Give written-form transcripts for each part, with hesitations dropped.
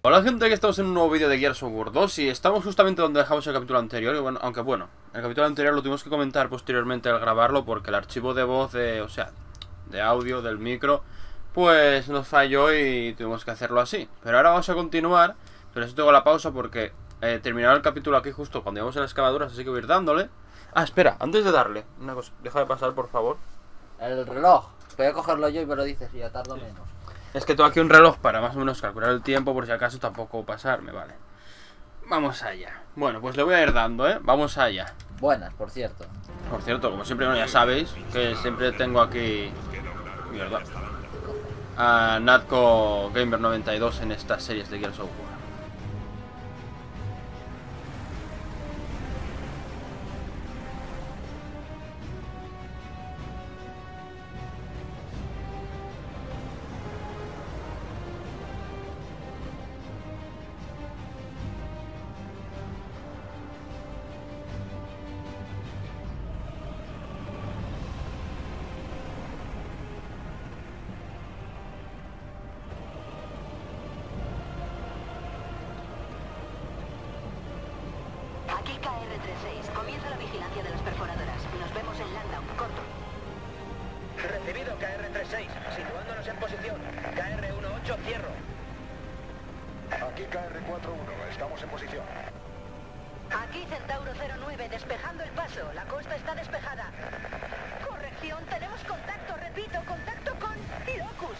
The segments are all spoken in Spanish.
Hola gente, que estamos en un nuevo vídeo de Gears of War 2 y estamos justamente donde dejamos el capítulo anterior. Y bueno, aunque bueno, el capítulo anterior lo tuvimos que comentar posteriormente al grabarlo porque el archivo de voz, o sea, de audio del micro, pues nos falló y tuvimos que hacerlo así. Pero ahora vamos a continuar, pero esto tengo la pausa porque terminaba el capítulo aquí justo cuando íbamos en las excavadoras, así que voy a ir dándole. Ah, espera, antes de darle, una cosa, deja de pasar por favor. El reloj, voy a cogerlo yo y me lo dices y ya tardo menos. Es que tengo aquí un reloj para más o menos calcular el tiempo por si acaso tampoco pasarme, vale. Vamos allá. Bueno, pues le voy a ir dando, Vamos allá. Buenas, por cierto. Por cierto, como siempre, bueno, ya sabéis que siempre tengo aquí... Mierda. A Natco Gamer 92 en estas series de Gears of War. Aquí KR-36, comienza la vigilancia de las perforadoras. Nos vemos en Landau, corto. Recibido KR-36, situándonos en posición. KR-18, cierro. Aquí KR-41, estamos en posición. Aquí Centauro 09, despejando el paso. La costa está despejada. Corrección, tenemos contacto, repito, contacto con Locus.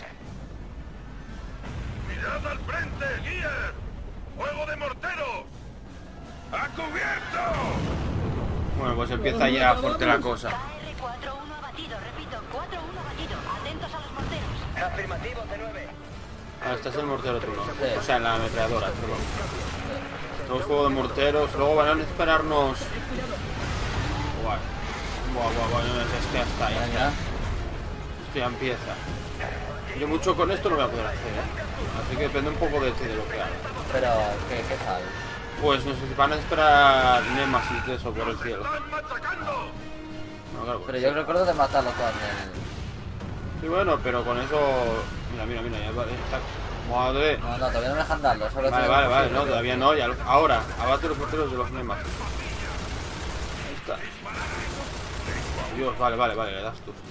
¡Mirad al frente, Gears! ¡Fuego de morteros! ¡A cubierto! Bueno, pues empieza ya fuerte la cosa. KR-41 abatido, repito, 4-1 abatido. Atentos a los morteros. Afirmativo, C9. Ah, este es el mortero tú, ¿no? Sí. O sea, en la ametralladora, perdón. Tenemos fuego de morteros, luego van a esperarnos... Guay. Guay, no es que hasta ahí. Venga. Esto ya empieza. Yo mucho con esto no voy a poder hacer, Así que depende un poco de ti, de lo que haga. Pero, ¿qué tal? Pues no sé si van a esperar Nemesis de eso por el cielo. ¡Están matacando! No, claro, Pero yo recuerdo de matarlo con el... sí, bueno, pero con eso... Mira, ya va, está... Madre. No, todavía no me dejan darlo, solo Vale, no, todavía no, ya ahora, abate los porteros de los Nemesis. Ahí está. Dios, vale, le das tú.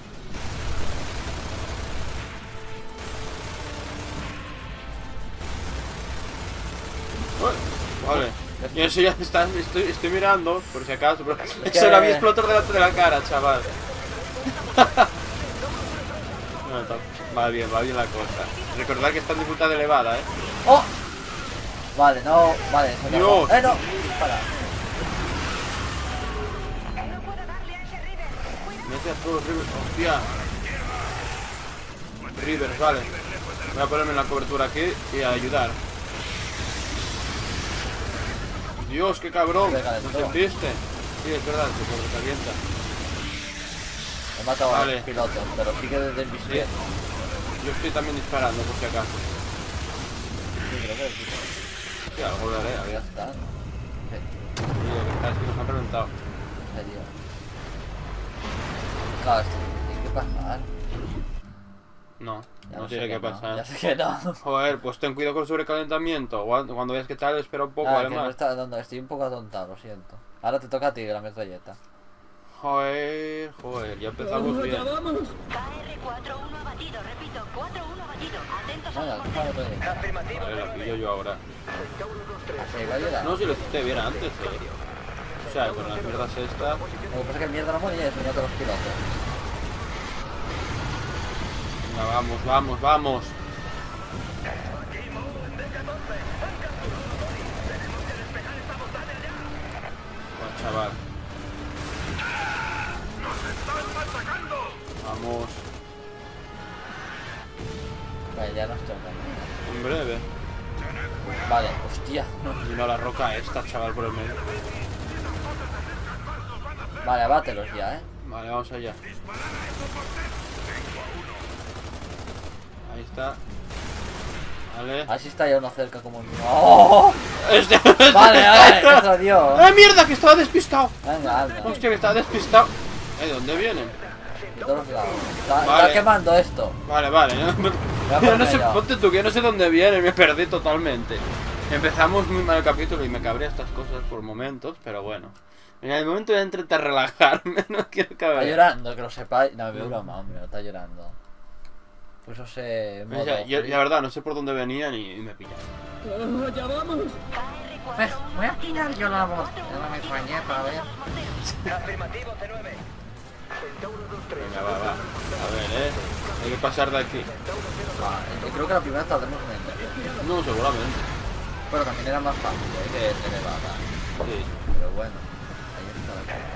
Uy, vale. Y eso ya está, estoy mirando, por si acaso, pero eso le había explotado delante de la cara, chaval. Va bien la cosa. Recordad que está en dificultad elevada, ¡Oh! Vale, no, vale. Dios. No, para. Mete a todos Rivers, hostia. Rivers, vale. Voy a ponerme en la cobertura aquí y a ayudar. Dios, qué cabrón. ¿No sentiste? Sí, es verdad, se sobrecalienta. He matado a Vale. los pilotos, pero sigue desde el Sí. bisturí. Yo estoy también disparando, por si acaso. Sí, creo que sí. Sí, algo lo haré, a Ya ver. está. Sí, Sí, lo que está es que nos han reventado. en serio. Claro, esto tiene que pasar. No, Ya no lo tiene sé que no, pasar. Ya sé que no. Joder, pues ten cuidado con el sobrecalentamiento. Cuando veas que tal, espera un poco, Ah, que no además. está dando, estoy un poco atontado, lo siento. Ahora te toca a ti la metralleta. Joder, ya empezamos bien. KR-41 abatido, repito, 4-1 abatido. Atentos a Venga, los coja la morteros. metralleta. Afirmativo, Vale, la pillo yo ahora. Sí, va a ayudar. No, si lo hiciste bien antes, O sea, con las mierdas estas. Lo que pasa es que mierda no moría y eso ya te los pilotos. Venga, vamos. Bueno, chaval. Vamos. Vale, ya nos toca. En breve. Vale, hostia. Y no la roca esta, chaval, por el medio. Vale, abátelos ya, Vale, vamos allá. Ahí está. Vale. A ver si está ya uno cerca como un... ¡Oh! Vale, eso dio. ¡Ah, mierda! Que estaba despistado. Venga, anda. Hostia, que estaba despistado. ¿De dónde vienen? De todos lados. Está Vale. quemando esto. Vale, vale. Voy a Yo no poner sé, yo. ponte tú, que yo no sé dónde viene, me perdí totalmente. Empezamos muy mal el capítulo y me cabré estas cosas por momentos, pero bueno. En el momento voy a intentar relajarme, no quiero Está cabrear. llorando, que lo sepáis. No, me broma, hombre, no está llorando. Pues eso se... O sea, yo, la verdad, no sé por dónde venían y me pillaron. Voy a tirar yo la voz. Ya no me extrañé para ver. Afirmativo C9. Venga, va. A ver, hay que pasar de aquí. Yo creo que la primera tardemos menos. No, seguramente. Bueno, también era más fácil, que elevada. Sí. Pero bueno, ahí está la cosa.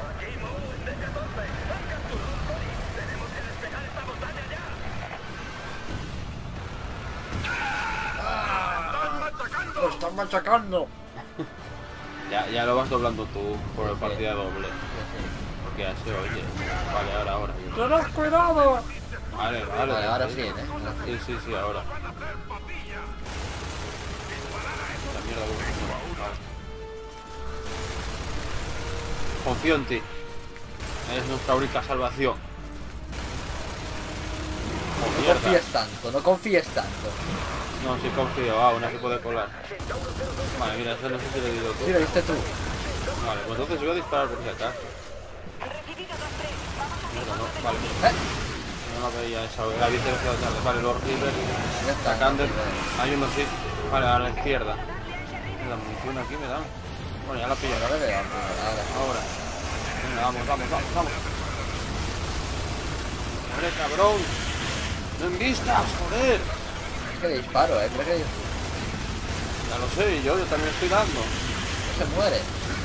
¡Lo están machacando! Ya lo vas doblando tú por el Sí. partida doble. Porque ya se oye. Vale, ahora. ¡Tened cuidado! Vale. Vale, ahora sí, ¿eh? Sí, ahora. La mierda, vale. Confío en ti. Eres nuestra única salvación. Oh, No mierda. no confíes tanto. No, sí confío. Una se puede colar. Vale, mira, eso no sé si lo he dicho tú. Sí, lo viste tú. Vale, pues entonces voy a disparar por si acaso. Mierda, no. Vale. No la veía esa. La vi demasiado tarde. Vale, los River. Ya está. Sacando. Hay uno sí. Vale, a la izquierda. La munición aquí me dan. Bueno, ya la pillo. Ahora le veo. Ahora. Ahora. Venga, vamos. ¡Hombre, cabrón! ¡No en vistas, joder! Es que le disparo, creo que Ya lo sé, yo también estoy dando. no se muere.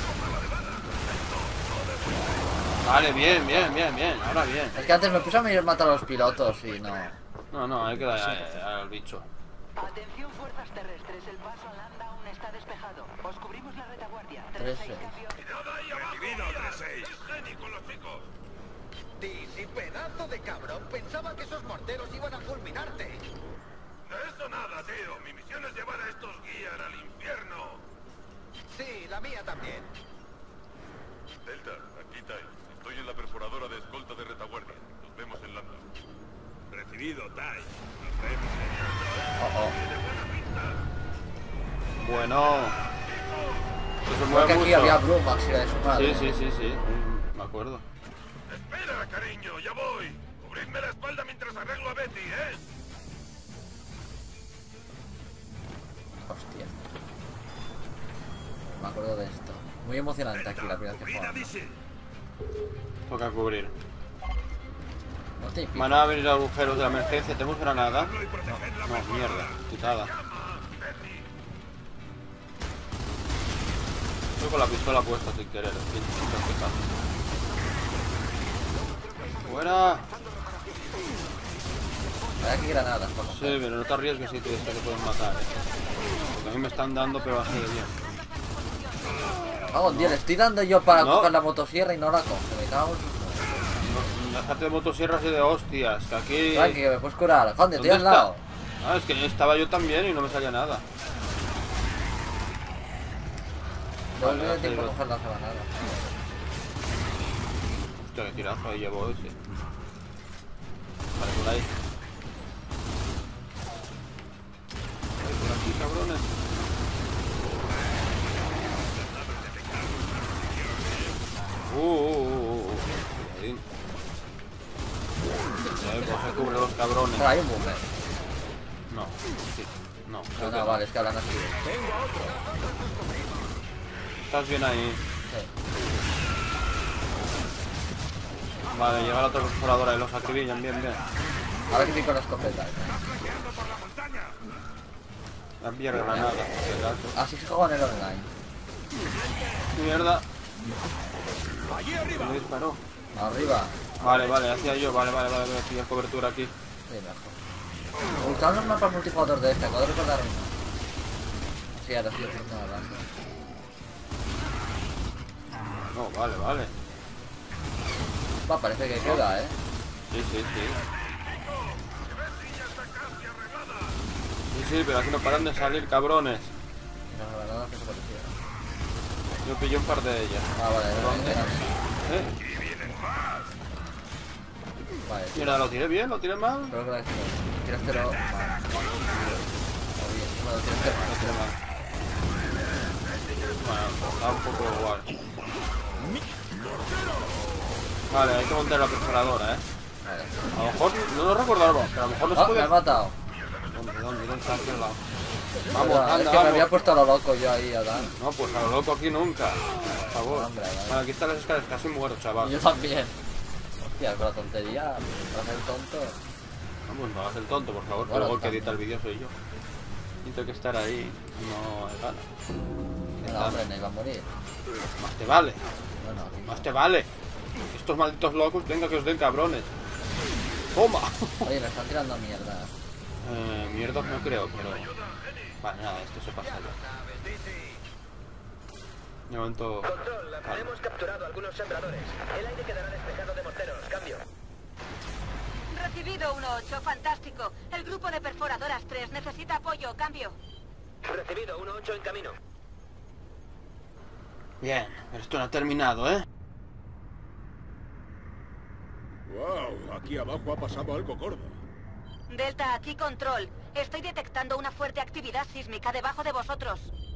Vale, bien. Ahora bien. Es que antes me puse a matar a los pilotos y no. No, hay que dar al bicho. Atención fuerzas terrestres, el paso a Landa aún está despejado. Os cubrimos la retaguardia. 13. Cambio. Recibido 3-6. Génico los chicos. Sí, pedazo de cabrón. Pensaba que esos morteros iban a fulminarte. De eso nada, tío. Mi misión es llevar a estos guías al infierno. Sí, la mía también. Delta, aquí Tai. Estoy en la perforadora de escolta de retaguardia. Nos vemos en Lambda. Recibido, Tai. Nos vemos. Bueno. Esto se Creo mueve que aquí mucho. había Brumax y la de su madre. Sí. Me acuerdo. Espera, cariño, ya voy. Cubridme la espalda mientras arreglo a Betty, ¿eh? Hostia. Me acuerdo de esto. Muy emocionante aquí la primera vez que Cubrid a jugamos. Dizzy. Toca cubrir. No te pico. Van a venir los agujeros de la emergencia. ¿Tenemos granada? Y proteged la No, mierda. Quitada. Betty. Estoy con la pistola puesta sin querer. ¡Fuera! Hay aquí granadas, por Sí, favor. pero no te arriesgues si te pueden matar, Porque a mí me están dando, pero así de bien. Vamos, tío, le estoy dando yo para No. coger la motosierra y no la coge. Me cago en... No, déjate de motosierras y de hostias, que aquí... Tranqui, que me puedes curar. Joder, estoy ¿Dónde al lado. está? Es que estaba yo también y no me salía nada. No Vale, me da ya tiempo a sé, coger la granada. Hostia, qué tirazo ahí llevo ese. Vale, por ahí. Por aquí, cabrones. Cuidadín. Pues se cubre los cabrones. Pero hay un boomer. No, sí, no. creo No, que no, vale, es que hablan así. Estás bien ahí. Sí. Vale, llega la otra perforadora y los acribillan bien. Ahora que estoy con la escopeta. La enviar granada, por si acaso. Así se juega en el online. Mierda. Me disparó. Arriba. Vale, hacia yo. Vale, voy a pillar cobertura aquí. Sí, mejor. Me gustaban los mapas multijugador de este, acabo de recordar uno. Sí, ahora sí, no hablando. No, vale. Va, parece que queda, Sí. Sí, pero aquí no paran de salir, cabrones. No, la verdad es que se parecía. Yo pillé un par de ellas. Ah, vale, ¿Dónde? eran- ¿Eh? Vale, Mira, ¿lo tiré bien? ¿Lo tiré mal? creo que la he hecho. tienes cero. Vale. Bueno, tienes cero. Bueno, da un poco igual. Vale, hay que montar la perforadora, Vale. A lo mejor, no lo recordaba, pero a lo mejor no se ¡Ah, puede... me has matado! ¿Dónde está aquel lado? Es Vamos, verdad, es anda, que me había vamos. puesto a lo loco yo ahí a dar. No, pues a lo loco aquí nunca. Por favor. Hombre, vale. Vale, aquí están las escaleras, casi muero, Y chaval. yo también. Hostia, con la tontería, para hacer tonto. Vamos, no hagas el tonto, por favor, que Bueno, luego el que también. edita el vídeo soy yo. Y tengo que estar ahí, no hay gana. Venga, hombre, no iba a morir. Más te vale, Bueno, aquí más no. te vale. Estos malditos locos, venga que os den cabrones. ¡Toma! Oye, me están tirando mierda. Mierda no creo, pero... Vale, nada, esto se pasa ya. De momento... Control, Vale. hemos capturado algunos sembradores. El aire quedará despejado de morteros. Cambio. Recibido 1-8, fantástico. El grupo de perforadoras 3 necesita apoyo, cambio. Recibido 1-8 en camino. Bien, pero esto no ha terminado, ¿eh? Wow, aquí abajo ha pasado algo gordo. Delta, aquí control. Estoy detectando una fuerte actividad sísmica debajo de vosotros.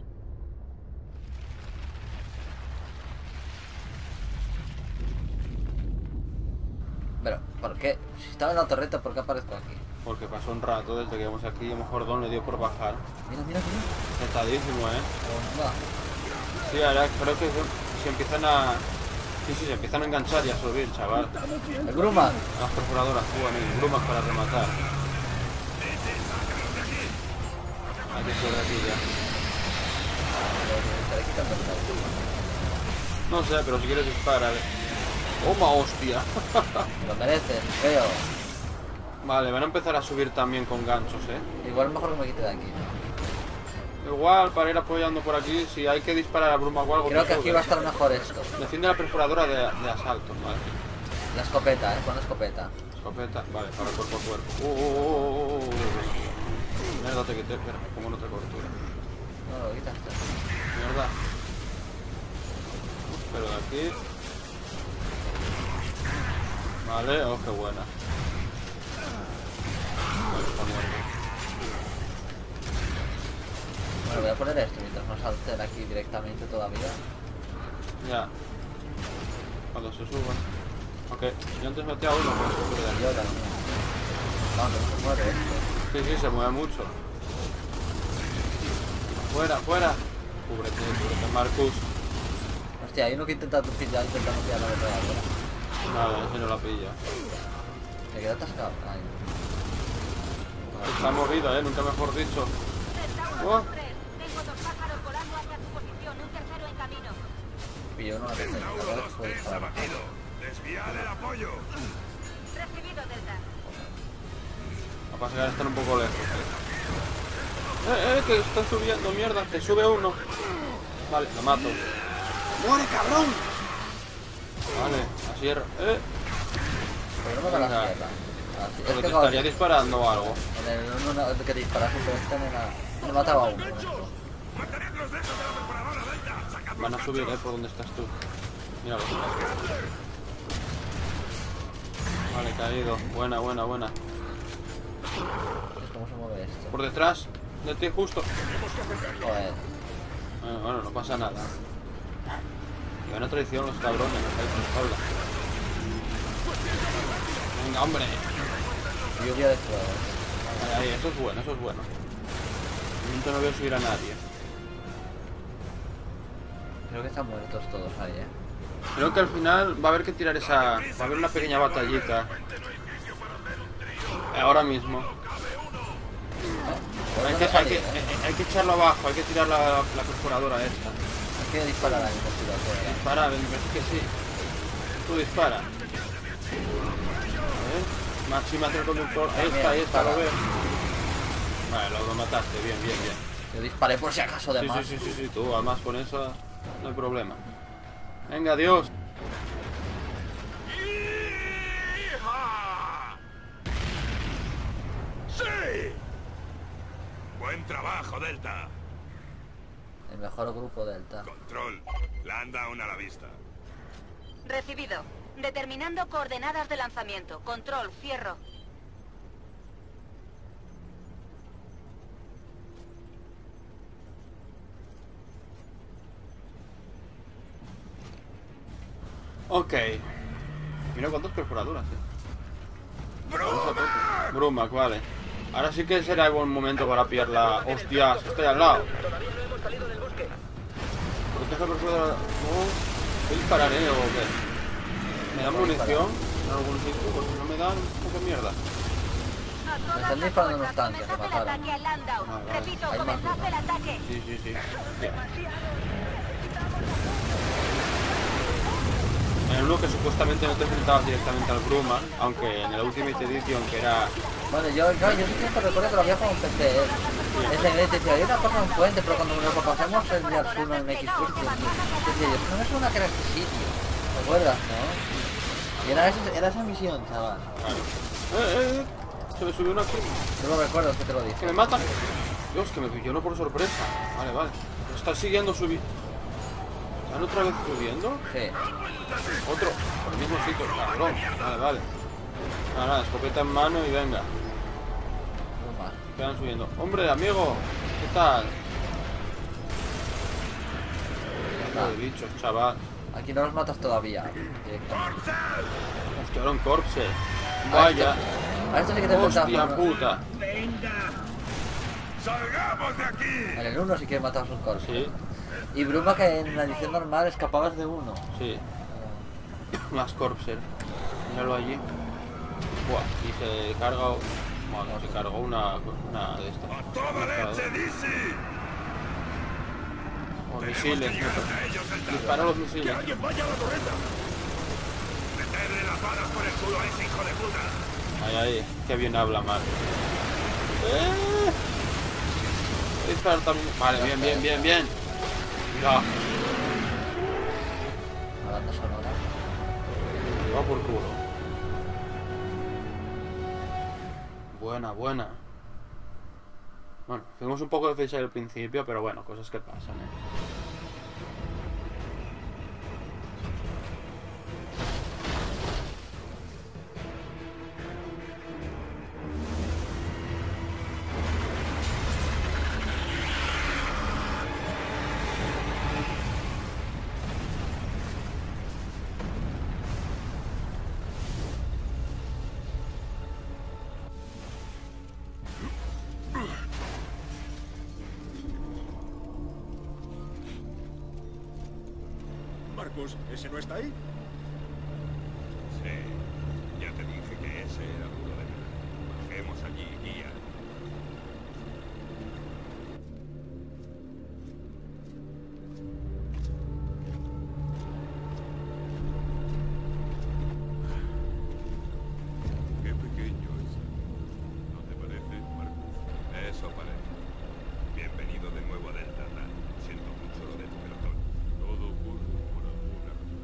Pero, ¿por qué? Si estaba en la torreta, ¿por qué aparezco aquí? Porque pasó un rato desde que íbamos aquí y a lo mejor Don le dio por bajar. Mira, mira, mira. Petadísimo, ¿eh? Bomba. Sí, ahora creo que se empiezan a... Sí, se empiezan a enganchar y a subir, chaval. El Grumman. Las perforadoras, bueno, y brumas para rematar. Hay que subir aquí ya. Estaré quitando el auto. No sé, pero si quieres dispara. ¡Toma, hostia! Lo merecen, feo. Vale, van a empezar a subir también con ganchos, ¿eh? Igual mejor que me quite de aquí. Igual, para ir apoyando por aquí, si hay que disparar a bruma o algo... Creo te que aquí subes. va a estar mejor esto. Defiende la perforadora de asalto, vale. La escopeta, con la escopeta. Escopeta, vale, para cuerpo a cuerpo. Mierda, te quité, pero como no te cobertura. No, lo quitaste. Mierda. Pero de aquí. Vale, oh, qué buena. Vale, está muerto. Bueno, voy a poner esto mientras no salten aquí directamente todavía. Ya. Cuando se suban. Ok, yo antes metí a uno, pues subir de aquí. Yo también. No, no se muere esto. Sí, sí, se mueve mucho. Fuera, fuera. Cúbrete, Marcus. Hostia, hay uno que intenta pillar la metralladora. Nada, ese no la pilla. Me queda atascado. Ay. Está movido, nunca mejor dicho. Delta Oh. 1-3. Tengo 2 pájaros volando hacia tu posición, un tercero en camino. Pillo uno a la metralladora. Puede disparar. Abatido. Desviad el apoyo. Recibido, Delta. Va a pasar, están un poco lejos. Que está subiendo, mierda. Te sube uno. Vale, lo mato. ¡Muere, cabrón! Vale, así es. Pero no me la Venga. cierra. Así. Porque Es te que estaría disparando o algo. en el uno que disparas un me mataba a uno. Mantened los dedos de la perforadora, Delta. Sacad Van a subir, por donde estás tú. Míralo. Vale, caído. Buena, buena, buena. ¿Cómo se mueve esto? Por detrás de ti, justo. Joder. Bueno, no pasa nada. Y van a traición los cabrones, ahí por la espalda. Venga, hombre. Lluvia de fuego. Ahí, eso es bueno, eso es bueno. De momento no veo subir a nadie. Creo que están muertos todos ahí, Creo que al final va a haber que tirar esa... Va a haber una pequeña batallita. Ahora mismo. Hay que echarlo abajo, hay que tirar la perforadora esta. Hay que disparar a mi investigador. Dispara, me parece que sí. Tú dispara. Máxima del conductor. Ahí está, lo veo. Vale, lo mataste, bien, bien, bien. Yo disparé por si acaso de más. Sí, tú, además con eso no hay problema. Venga, adiós. ¡Sí! Buen trabajo, Delta. El mejor grupo Delta. Control. Landa aún a la vista. Recibido. Determinando coordenadas de lanzamiento. Control, cierro. Ok. Mira cuántas perforaduras, Vamos a tope. Brumac, vale. Ahora sí que será buen momento para pillar la... ¡Hostias! Estoy al lado. Todavía no hemos salido del bosque. Protege perforadora. ¿Qué dispararé o qué? ¿Me dan munición en algún sitio? Porque no me dan poca mierda. Me están disparando unos tanques, se mataron. Ataque al Landau. Vale, vale. Repito, Hay más comenzad uno. el ataque. Sí. Hostia. En el uno que supuestamente no te enfrentabas directamente al Brumac, aunque en el Ultimate Edition que era... Bueno, yo sí que recuerdo que lo había jugado en PC. Ese decía, hay una cosa en Fuente, pero cuando nos lo pasamos el día 1 en X Force, decía yo, no me suena que era este sitio. ¿Te acuerdas, no? Y era esa misión, chaval. Claro. Se me subió uno aquí. Yo lo recuerdo, es que te lo Que dije. me matan. Dios, que me pilló uno por sorpresa. Vale. Me están siguiendo subir. ¿Están otra vez subiendo? Sí. Otro. Por el mismo sitio, cabrón. Vale. Nada, escopeta en mano y venga. Muy mal. Quedan subiendo. Hombre, amigo. ¿Qué tal? Ah. De bichos, chaval. Aquí no los matas todavía. Directamente. Hostia, era un corpse. Vaya. A esto sí que te enfrentas. Hostia ¿no? puta. ¡Salgamos de aquí! En el 1 sí que matabas un corpse. Sí, Y Bruma que en la edición normal escapabas de uno. sí. Más corpser. Míralo allí. Buah, y se carga... Bueno, se cargó una de estas. ¡A toda leche, Dizzy! O misiles. Dispara los misiles. ¡Alguien vaya a la torreta! ¡Meterle las balas por el culo a ese hijo de puta! Ahí, qué bien habla mal. Voy a disparar también. Vale, bien. Ya, La banda sonora. va por culo. Buena. Bueno, fuimos un poco de fecha al principio, pero bueno, cosas que pasan, Marcus, ¿ese no está ahí? Sí, ya te dije que ese era duro de nada. Bajemos allí, guía. Qué pequeño es. ¿No te parece, Marcus? Eso parece. Bienvenido de nuevo a Delta, Dan. Siento mucho lo de tu pelotón. Todo ocurre por alguna razón.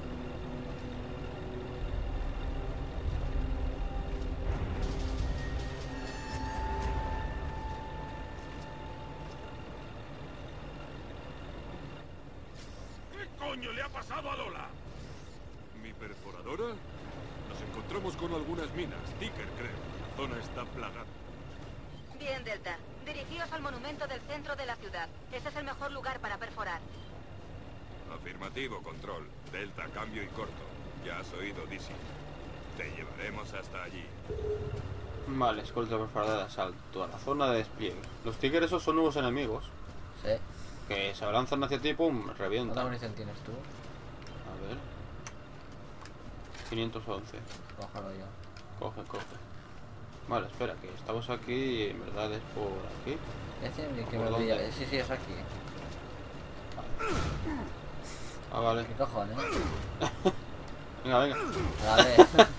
¿Qué coño le ha pasado a Lola? ¿Mi perforadora? Nos encontramos con algunas minas. Ticker, creo. La zona está plagada. Bien, Delta. Dirigíos al monumento del centro de la ciudad. Ese es el mejor lugar para perforar. Afirmativo, Control. Delta, cambio y corto. Ya has oído, Dizzy. Te llevaremos hasta allí. Vale, escolta perforada de asalto a la zona de despliegue. Los tigres esos son nuevos enemigos Sí. que se lanzan hacia ti y pum, ¿Cuánta revientan. munición tienes tú? A ver. 511. Cójalo yo. Coge. Vale, espera, que estamos aquí y en verdad es por aquí. Ese que ¿Por me dónde? brilla. Sí, es aquí. Ah, vale. ¿Qué cojones? Venga. Vale.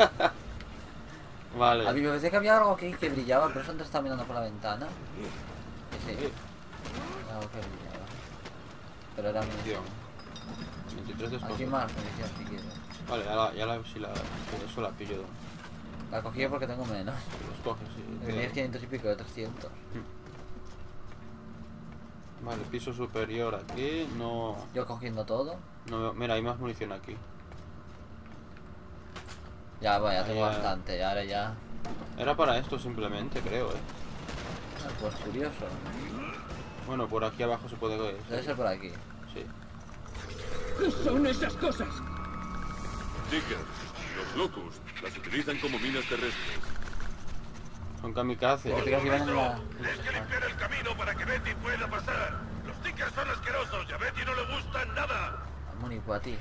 Vale. A mí me parecía que había algo aquí que brillaba, pero eso antes estaba mirando por la ventana. Sí, Sí. algo que brillaba. Pero era munición. 23 de Aquí escolta. más munición si quieres. Vale, si eso la pillo. La cogí porque tengo menos. Los coges, sí. Tenías 500 y pico de 300. Vale, piso superior aquí. No Yo cogiendo todo. veo. Mira, hay más munición aquí. Ya, vaya, tengo Ya. bastante. Y ahora ya. Era para esto simplemente, creo, Pues curioso. Bueno, por aquí abajo se puede ver. Debe ser por aquí. Sí. ¿Qué son esas cosas? Ticker, los Locust las utilizan como minas terrestres. Son kamikazes. Que te creas que iban en la... Tienes que limpiar el camino para que Betty pueda pasar. Los Tickers son asquerosos y a Betty no le gustan nada. Mónico, a ti.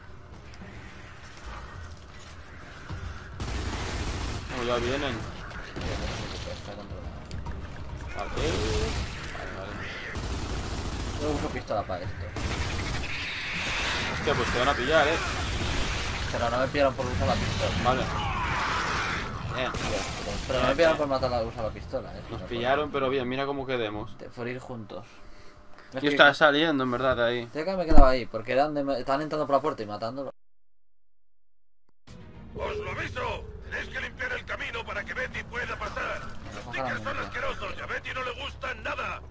No, ya vienen. Está controlado. Vale, vale. Yo uso pistola para esto. Hostia, pues te van a pillar, Pero no me pillaron por usar la pistola. Vale. Bien. Pero no me pillaron por matar a usar la pistola, Nos pillaron, pero bien, mira cómo quedemos. Por ir juntos. Yo estaba saliendo, en verdad, de ahí. Yo que me quedaba ahí, porque era donde estaban entrando por la puerta y matándolo. ¡Os lo aviso! Tenéis que limpiar el camino para que Betty pueda pasar. Los Tickers son asquerosos y a Betty no le gustan nada.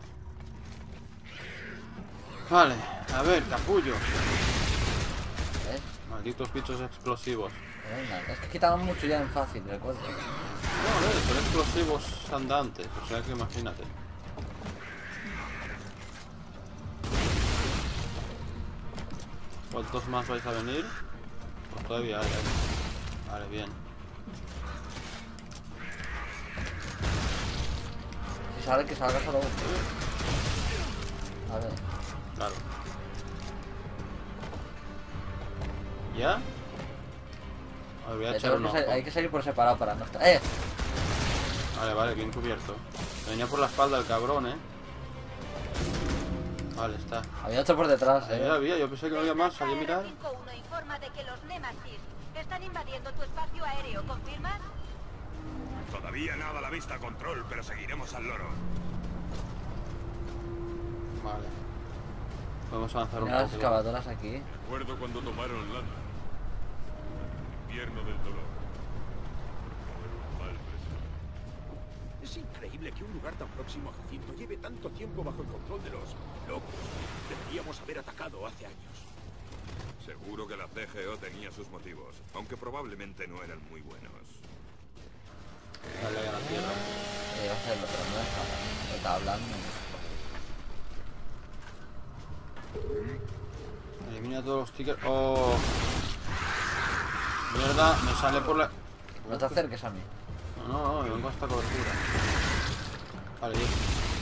Vale, a ver, capullo. ¿Ves? Malditos bichos explosivos. Es que quitaban mucho ya en fácil, recuerdo. No, a ver, son explosivos andantes, o sea que imagínate. ¿Cuántos más vais a venir? Pues todavía hay. Vale, bien. Si sale, que salga solo uno. A ver. Claro. ¿Ya? A ver, voy a echar un ojo. Hay que salir por separado para no estar... Vale, vale, bien cubierto. Venía por la espalda el cabrón, Vale, está. Había otro por detrás, Había, yo pensé que no había más, salí a mirar. 5-1 informa de que los Nemesis están invadiendo tu espacio aéreo, ¿confirmas? Todavía nada a la vista, control, pero seguiremos al loro. Vale. Podemos avanzar un Mira las poco. excavadoras aquí. Recuerdo cuando tomaron Landa. Invierno del dolor. Mal presente. Es increíble que un lugar tan próximo a Jacinto lleve tanto tiempo bajo el control de los locos. Deberíamos haber atacado hace años. Seguro que la CGO tenía sus motivos, aunque probablemente no eran muy buenos. Dale a la tierra. Iba a hacerlo, pero no estaba. Está hablando. Elimina todos los tickets. ¡Oh! Mierda, me sale por la... No te acerques a mí. No, me vengo a esta cobertura. Vale, bien.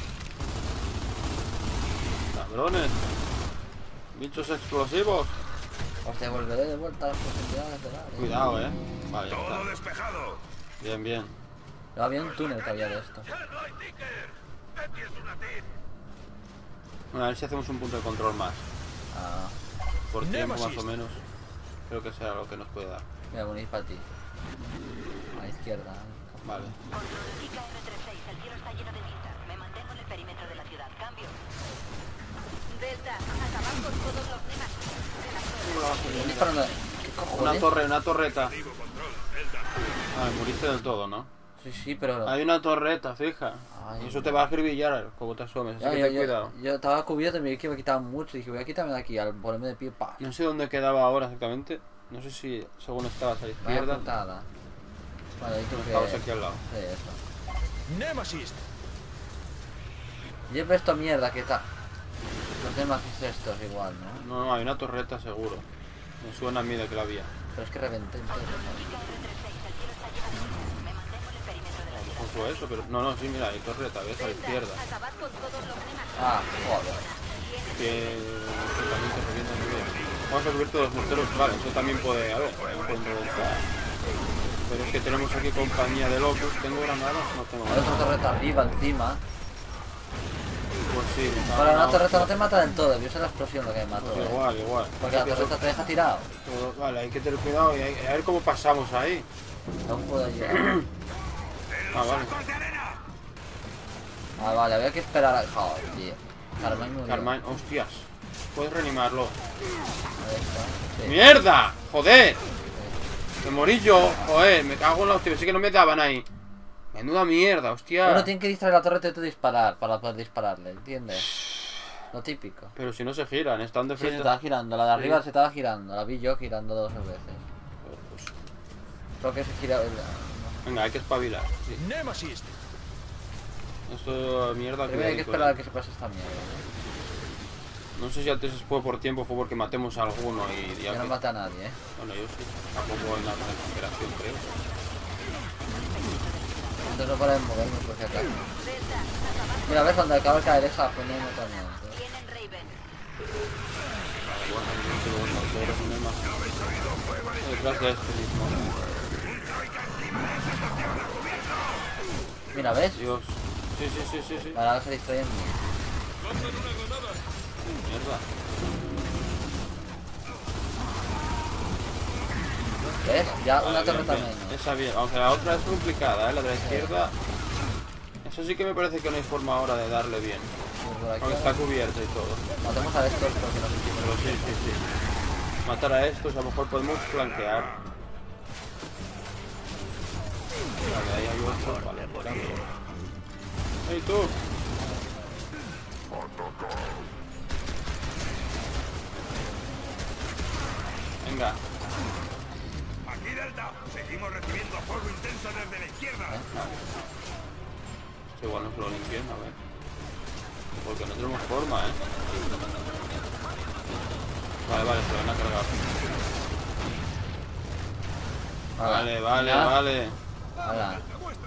Cabrones. Bichos explosivos. Hostia, volveré de vuelta a las posibilidades de la... Cuidado, Vale, ya ¡Todo está. despejado! Bien, bien. No había un túnel que había de esto. ¡Ya no hay Ticker! Betty es una tit. Bueno, a ver si hacemos un punto de control más. Ah, Por tiempo, más o menos. Creo que sea lo que nos puede dar. mira, venís para ti. A la izquierda. Vale. Chica R36, el cielo está lleno de vistas. Me mantengo en el perímetro de la ciudad. Cambio. Delta, acabar con todos los Nemesis. Estoy disparando. ¿Qué cojones? Una torreta. Digo, control, Delta. Ah, moriste del todo, ¿no? Sí, pero... Hay una torreta, fija. Ay, Y eso te va a acribillar como te asomes. Así Ya, que ten cuidado. yo estaba cubierto y me vi que me quitaba mucho. Y dije, voy a quitarme de aquí, al ponerme de pie, pa. No sé dónde quedaba ahora exactamente. No sé si según estabas a la Vaya izquierda. putada. Vale, ahí tú que... Estabas aquí al lado. Sí, eso. Nemesis. Lleva esto mierda que está. Los demás estos igual, ¿no? No, hay una torreta seguro. Me suena a mí de que la había. Pero es que reventé entonces. Chica R36, el cielo está lleno de vistas. Me mantengo en el perímetro de la ciudad. Ojo eso, pero... No, sí, mira, hay torreta, ¿ves? A la izquierda. Acabad con todos los Nemesis. Ah, joder. Que también te revienta muy bien. Vamos a subir todos los morteros. Vale, eso también puede... A ver, pueden reventar. Pero es que tenemos aquí compañía de locos. ¿Tengo granadas? No tengo Hay otra granadas. torreta arriba, encima. Pues sí. Ahora, una torreta no te mata del todo, yo sé la explosión lo que me mató. Pues igual. Porque la torreta te deja tirado. Pero, vale, hay que tener cuidado y a ver cómo pasamos ahí. No puedo ayudar. Ah, vale. Ah, vale, había que esperar a... Joder, tío. Carmine murió. Carmine, hostias. Puedes reanimarlo. Ahí está. Sí. ¡Mierda! ¡Joder! Me morí yo. Joder, me cago en la hostia. Sí que no me daban ahí. Menuda mierda, hostia. Uno tiene que distraer la torreta y tú disparar para poder dispararle, ¿entiendes? Lo típico. Pero si no se giran, están de Sí, se frente. estaba girando, la de arriba Sí. se estaba girando, la vi yo girando 2 veces. Pues, Creo que se gira... venga, hay que espabilar. Sí. Nemesis. Esto mierda que Primero hay que esperar a que se pase esta mierda. No sé si antes fue por tiempo, fue porque matemos a alguno y ya Yo no que... mata a nadie, ¿eh? Bueno, yo sí. Tampoco hay nada de desesperación, creo. Entonces no para de movernos por si acaso. Mira, ves cuando acaba de caer esa fue no también. Tienen Raven. Vale, bueno, yo tengo los morteros, no hay más. Detrás de este mismo. Mira, ¿ves? Dios. Sí. Ahora se distraen. Mierda. ¿Ves? Ya Vale, una bien, torreta bien. menos. Esa bien, aunque la otra es complicada, la de la izquierda. Eso sí que me parece que no hay forma ahora de darle bien. Por aquí Porque está cubierta y todo. matemos a estos porque nos hicimos. Pero sí. Matar a estos, a lo mejor podemos flanquear. Vale, ahí hay otro. Vale, por aquí. ¡Hey tú! Venga. Aquí Delta, seguimos recibiendo fuego intenso desde la izquierda. Esto igual no se lo limpien, a ver. Porque no tenemos forma, Vale, se lo van a cargar. Vale. Hala.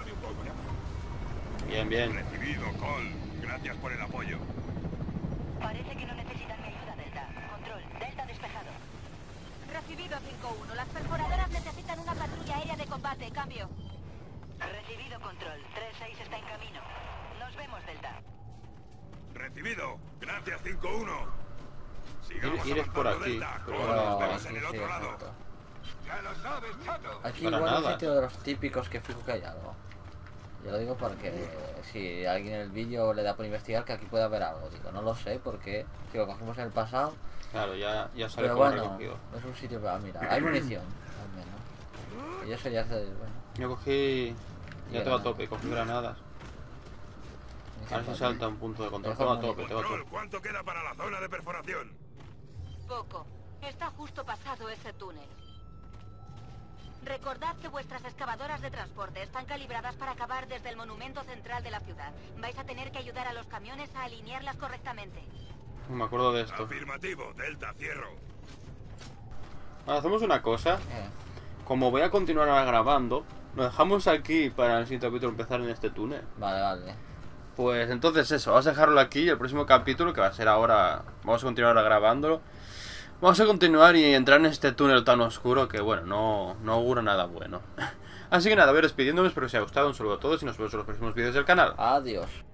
Bien. Recibido, Cole. Gracias por el apoyo. Parece que no necesitan mi ayuda, Delta. Control, Delta despejado. Recibido 5-1. Las perforadoras necesitan una patrulla aérea de combate. Cambio. Recibido, Control. 3-6 está en camino. Nos vemos, Delta. Recibido. Gracias, 5-1. Sigamos Ir es por avanzando, aquí, Delta. pero Cole, Pero nos vemos sí, en el sí, otro lado. exacto. ¡Ya lo sabes, chato! Aquí Para igual nada. un sitio de los típicos que fijo que hay algo. Yo lo digo porque si alguien en el vídeo le da por investigar que aquí puede haber algo. Digo, no lo sé porque si lo cogimos en el pasado. Claro, ya sale Pero como bueno, recogido. es un sitio para mirar. Hay munición, al menos. Y yo sería hacer, bueno. Yo cogí... Ya todo a Granadas. tope, cogí granadas. A ver si salta un punto de control. Dejo Todo a muy- tope, todo a Control, tope. ¿cuánto queda para la zona de perforación? Poco. Está justo pasado ese túnel. Recordad que vuestras excavadoras de transporte están calibradas para acabar desde el monumento central de la ciudad. Vais a tener que ayudar a los camiones a alinearlas correctamente. Me acuerdo de esto. Afirmativo, Delta, cierro. Ahora hacemos una cosa. Eh, Como voy a continuar ahora grabando, lo dejamos aquí para el siguiente capítulo empezar en este túnel. vale. Pues entonces eso, vamos a dejarlo aquí y el próximo capítulo, que va a ser ahora, vamos a continuar ahora grabándolo. Vamos a continuar y entrar en este túnel tan oscuro que bueno, no augura nada bueno. Así que nada, a ver, despidiéndome, espero que os haya gustado, un saludo a todos y nos vemos en los próximos vídeos del canal. Adiós.